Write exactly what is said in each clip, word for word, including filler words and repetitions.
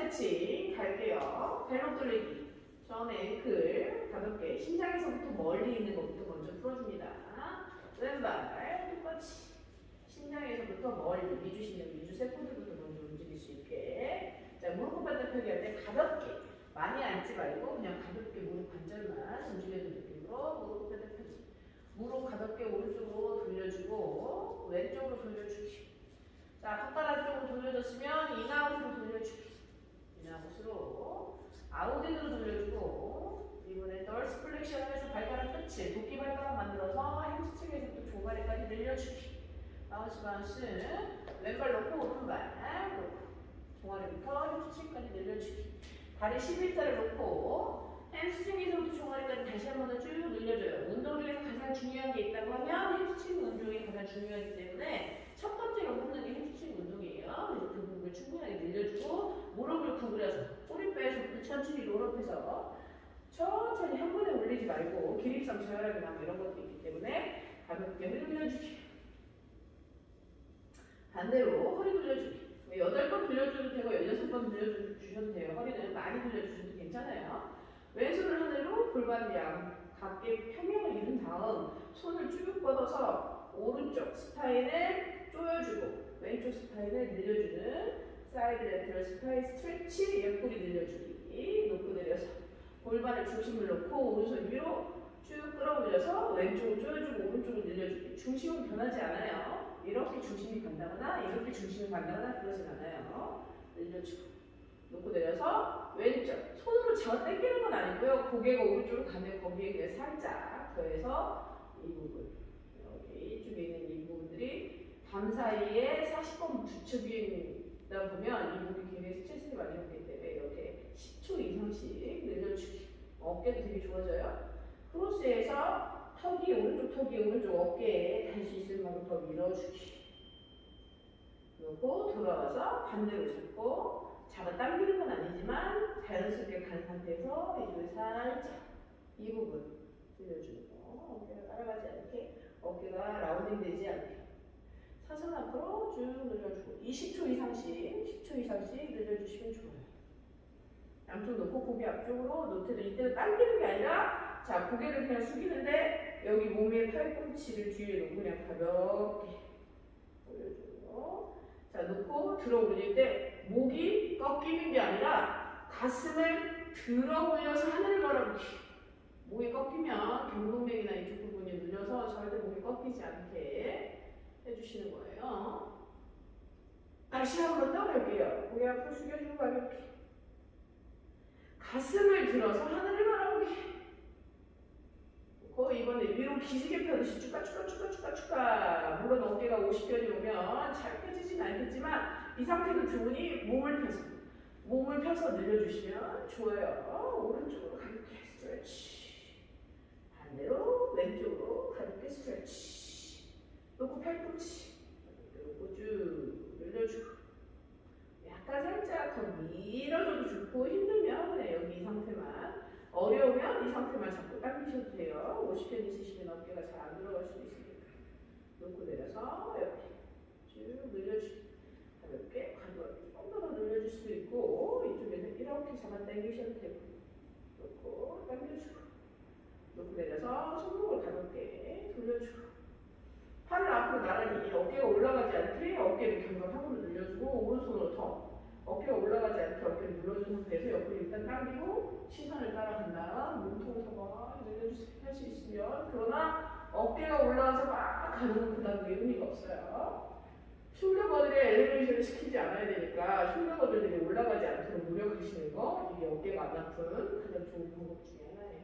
스트레칭 갈게요. 발목 돌리기. 전 앵클 가볍게 심장에서부터 멀리 있는 것부터 먼저 풀어줍니다. 왼발 똑같이 심장에서부터 멀리 미주 신경, 미주 세포들부터 먼저 움직일 수 있게. 자, 무릎 바닥 펴기 할 때 가볍게 많이 앉지 말고 그냥 가볍게 무릎 관절만 움직여주는 느낌으로 무릎 바닥 펴기. 무릎 가볍게 오른쪽으로 돌려주고 왼쪽으로 돌려주기. 자, 혓바닥 쪽으로 돌려줬으면 인아웃으로 돌려주기. 인아웃으로 아웃인으로 돌려주고 이번에 널스 플렉션 하면서 발가락 끝을 도끼 발가락 만들어서 햄스트링에서부터 종아리까지 늘려주기. 바운스 바운스 왼발 놓고 오른발 놓고 종아리부터 햄스트링까지 늘려주기. 다리 십일 자를 놓고 햄스트링에서부터 종아리까지 다시 한 번 더 쭉 늘려줘요. 운동 중에서 가장 중요한 게 있다고 하면 햄스트링 운동이 가장 중요하기 때문에 첫 번째로 뽑는 게 햄스트링 운동이에요. 그래서 그 부분을 충분하게 늘려주고 무릎을 구부려서 꼬리뼈에서부터 천천히 롤업해서 천천히 한 번에 올리지 말고 기립성 저혈압이 나고 이런 것도 있기 때문에 가볍게 허리 돌려주기. 반대로 허리 돌려주기. 여덟 번 돌려줘도 되고 열여섯 번 돌려주셔도 돼요. 허리는 많이 돌려주셔도 괜찮아요. 왼손을 하늘로 골반 양 각게 평형을 이룬 다음 손을 쭉 뻗어서 오른쪽 스파인을 조여주고 왼쪽 스파인을 늘려주는 사이드 레터럴 스파인 스트레치, 옆구리 늘려주기. 놓고 내려서 골반을 중심을 놓고 오른손 위로 쭉 끌어올려서 왼쪽을 조여주고 오른쪽을 늘려주기. 중심은 변하지 않아요. 이렇게 중심이 간다거나 이렇게 중심이 간다거나 그러진 않아요. 늘려주고 놓고 내려서 왼쪽 손으로 잡아 당기는 건 아니고요. 고개가 오른쪽으로 가면 거기에 그냥 살짝 더해서 이 부분 여기 이쪽에 있는 이 부분들이 밤 사이에 사십 번 부처 비행다 보면 이 부분이 굉장히 스트레스를 많이 받기 때문에 이렇게 십 초 이상씩 늘려주기. 어깨도 되게 좋아져요. 크로스에서 턱이 오른쪽 턱이 오른쪽 어깨에 달 수 있을 만큼 더 밀어주기. 그리고 돌아와서 반대로 잡고 잡아 당기는 건 아니지만 자연스럽게 간 상태에서 이쪽에 살짝 이 부분 늘려주는 거. 어깨가 따라가지 않게 어깨가 라운딩 되지 않게 사선 앞으로 쭉 늘려주고 이십 초 이상씩 십 초 이상씩 늘려주시면 좋아요. 양쪽 놓고 고개 앞쪽으로 노트를 이때는 당기는 게 아니라 자 고개를 그냥 숙이는데 여기 몸의 팔꿈치를 뒤에 놓고 그냥 가볍게 올려주고 자 놓고 들어 올릴 때 목이 꺾이는 게 아니라 가슴을 들어 올려서 하늘을 바라보기. 목이 꺾이면 경동맥이나 이쪽 부분이 눌려서 절대 목이 꺾이지 않게 해주시는 거예요. 다시 한 번 더 갈게요. 고개 앞으로 숙여주고 가볍게 가슴을 들어서 하늘을 바라보기. 그 이번에 위로 기지개 펴듯이 쭉가쭉가쭉가쭉가쭉가 물론 어깨가 오십 견이 오면 잘 펴지진 않겠지만 이 상태도 좋으니 몸을 펴서 몸을 펴서 늘려주시면 좋아요. 오른쪽으로 가볍게 스트레치 반대로 왼쪽으로 가볍게 스트레치 놓고 팔꿈치 놓고 쭉 늘려주고 약간 살짝 더 밀어줘도 좋고 힘들면 그냥 여기 이 상태만 어려우면 이 상태만 잡고 당기셔도 돼요. 오십 견 있으시면 어깨가 잘 안 들어갈 수도 있으니까 놓고 내려서 이렇게 쭉 늘려주고 가볍게 가볍게 좀 더 늘려줄 수도 있고 이쪽에서 이렇게 잡아 당기셔도 되고 놓고 당겨주고 놓고 내려서 손목을 가볍게 돌려주고 팔을 앞으로 나란히 어깨가 올라가지 않게 어깨를 견갑하고 늘려주고 오른손으로 더 어깨가 올라가지 않게 어깨를 눌러준 상태에서 옆으로 일단 당기고 시선을 따라간 다음 몸통을 더 늘려주세요. 할 수 있으면 그러나 어깨가 올라와서 막 가는 그 다음에 의미가 없어요. 숄더버들의 엘리베이션을 시키지 않아야 되니까 숄더버들이 올라가지 않도록 노력하시는 거 이게 어깨가 안 아픈 가장 좋은 방법 중에 하나예요.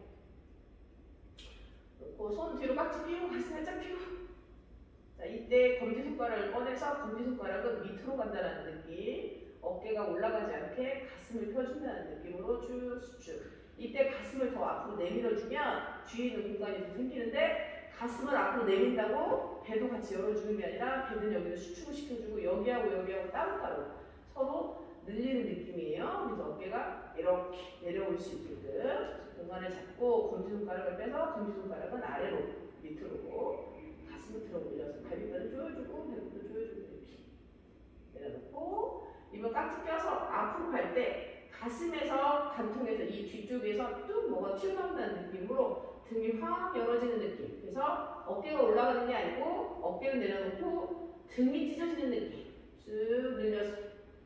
그리고 손 뒤로 깍지 펴고 가슴 살짝 펴고 자 이때 검지손가락을 꺼내서 검지손가락은 밑으로 간다는 느낌 어깨가 올라가지 않게 가슴을 펴준다는 느낌으로 쭉 수축. 이때 가슴을 더 앞으로 내밀어주면 뒤에 있는 공간이 더 생기는데 가슴을 앞으로 내민다고 배도 같이 열어주는 게 아니라 배는 여기를 수축을 시켜주고 여기하고 여기하고 따로따로 서로 늘리는 느낌이에요. 그래서 어깨가 이렇게 내려올 수 있게끔 공간을 잡고 검지손가락을 빼서 검지손가락은 아래로 밑으로 가슴을 들어 올려서 갈비뼈를 조여주고 배도 조여주고 이렇게 내려놓고 이거 깍지 껴서 앞으로 갈 때 가슴에서 관통해서 이 뒤쪽에서 뚝 뭐가 튀어나온다는 느낌으로 등이 확 열어지는 느낌. 그래서 어깨가 올라가는 게 아니고 어깨를 내려놓고 등이 찢어지는 느낌. 쭉 늘려서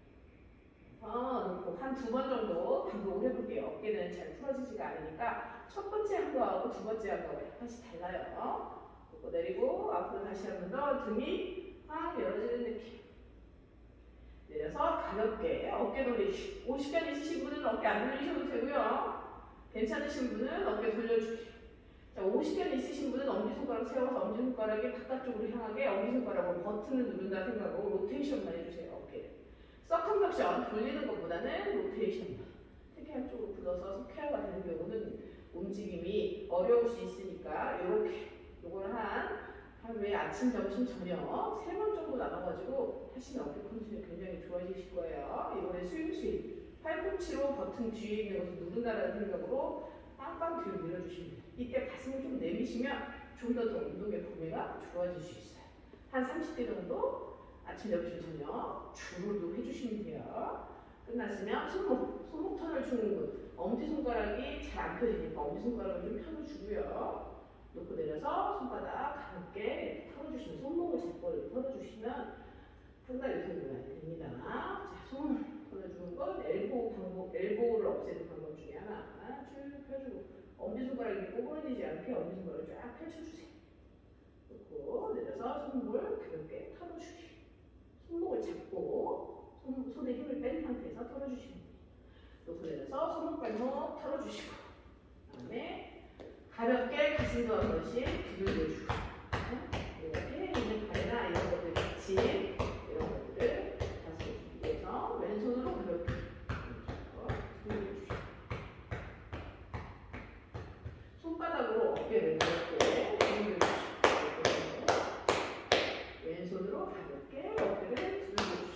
어, 놓고 한 두 번 정도 반복을 해볼게요. 어깨는 잘 풀어지지가 않으니까 첫 번째 한 거하고 두 번째 한 거가 약간씩 달라요. 놓고 내리고 앞으로 다시 한 번 더 등이 확 열어지는 느낌. 내려서 가볍게 어깨 돌리기. 오십견 있으신 분은 어깨 안 돌리셔도 되고요. 괜찮으신 분은 어깨 돌려주기. 자, 오십견 있으신 분은 엄지손가락 세워서 엄지손가락이 바깥쪽으로 향하게 엄지손가락으로 버튼을 누른다 생각하고 로테이션만 해주세요. 어깨. 서컴덕션 돌리는 것보다는 로테이션만. 특히 한쪽으로 굳어서 스퀘어가 되는 경우는 움직임이 어려울 수 있으니까 이렇게 요거를 한 한 왜 아침, 점심, 저녁 세 번 정도 나눠가지고 하시면 어깨 컨디션이 굉장히 좋아지실 거예요. 이번에 스윙 스윙 팔꿈치로 버튼 뒤에 있는 것을 누른다는 생각으로 빵빵 뒤로 밀어주시면 돼요. 이때 가슴을 좀 내미시면 좀 더 더 운동의 범위가 좋아질 수 있어요. 한 삼십 개 정도 아침, 점심, 저녁 주로도 해주시면 돼요. 끝났으면 손목, 손목 턴을 주는 분. 엄지손가락이 잘 안 펴지니까 엄지손가락을 좀 펴주시고요. 놓고 내려서 손바닥 가볍게 털어주시면 손목을 잡고 이렇게 털어주시면 상당히 도움이 많이 됩니다. 자, 손 털어주는 건 엘보 방법, 엘보를 없애는 방법 중에 하나. 쭉 펴주고 엄지손가락이 꼬부러지지 않게 엄지손가락을 쫙 펼쳐주세요. 놓고 내려서 손목을 가볍게 털어주기. 손목을 잡고 손, 손에 힘을 뺀 상태에서 털어주시면 돼요. 놓고 내려서 손목 발목 털어주시고 그 다음에 가볍게 가슴도 한 번씩 두들겨주고 이렇게 있는 발이나 이런 것들 같이 이런 것들을 다시 위해서 왼손으로 가볍게 두들겨주시고 손바닥으로 어깨를 가볍게 두들겨주시고 왼손으로 가볍게 어깨를 두들겨주시고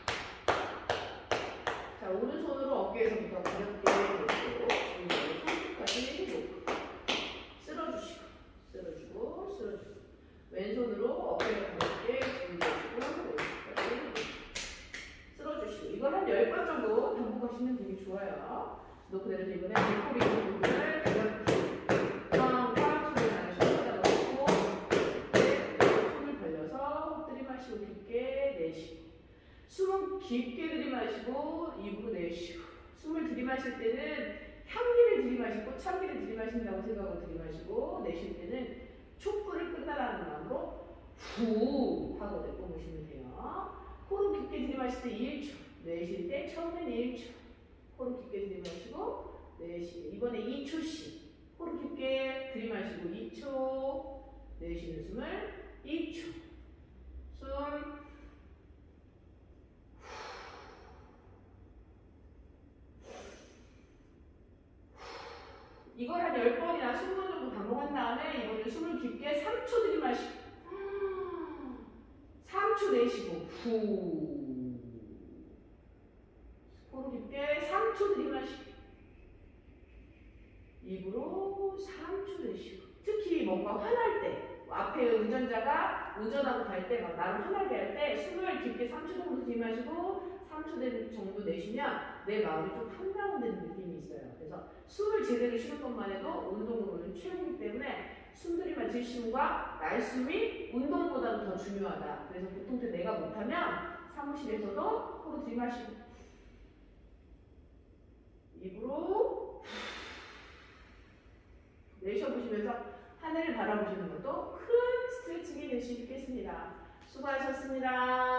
자, 오른손으로 어깨에서부터 가볍게 놓고 손끝까지 놓고 쓸어주시고 쓸어주고 쓸어주고 왼손으로 어깨를 가볍게 돌려주고 왼손까지 쓸어주시고 이걸 한 열 번 정도 반복하시면 되게 좋아요. 놓고 내려서 이번에 배꼽이 부분을 가볍게 팡팡 손을 나가시고 넣고 손을 벌려서 들이마시고 깊게 내쉬고 숨은 깊게 들이마시고 입으로 내쉬고 숨을 들이마실 때는 향기를 들이마시고 참기를 들이마신다고 생각하고 들이마시고 내쉴 때는 촛불을 끈다라는 마음으로 후 하고 내뿜으시면 돼요. 코로 깊게 들이마실 때 일 초, 내쉴 때 처음엔 일 초, 코로 깊게 들이마시고 내쉬고 이번에 이 초씩 코로 깊게 들이마시고 이 초, 내쉬는 숨을 이 초, 숨 이걸 한 열 번이나 이십 번 정도 반복한 다음에 이번에 숨을 깊게 삼 초 들이마시고 삼 초 내쉬고 후 코로 깊게 삼 초 들이마시고 입으로 삼 초 내쉬고 특히 뭔가 화날 때 앞에 운전자가 운전하고 갈 때 막 나를 화나게 할 때 숨을 깊게 삼 초 정도 들이마시고 삼 초 정도 내쉬면 내 마음이 좀 한다운되는 느낌이 있어요. 그래서 숨을 제대로 쉬는 것만 해도 운동으로는 최고이기 때문에 숨들이만 들숨과 날숨이 운동보다는 더 중요하다. 그래서 보통 때 내가 못하면 사무실에서도 코로 들이마시고 입으로 내쉬어보시면서 하늘을 바라보시는 것도 큰 스트레칭이 될 수 있겠습니다. 수고하셨습니다.